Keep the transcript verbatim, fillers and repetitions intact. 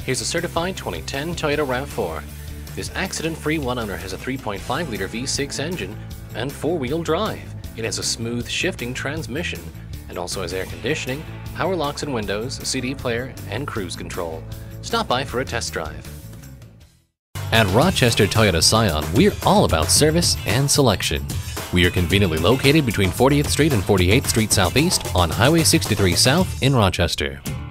Here's a certified twenty ten Toyota RAV four. This accident-free one-owner has a three point five liter V six engine and four-wheel drive. It has a smooth shifting transmission and also has air conditioning, power locks and windows, a C D player, and cruise control. Stop by for a test drive. At Rochester Toyota Scion, we're all about service and selection. We are conveniently located between fortieth Street and forty-eighth Street Southeast on Highway sixty-three South in Rochester.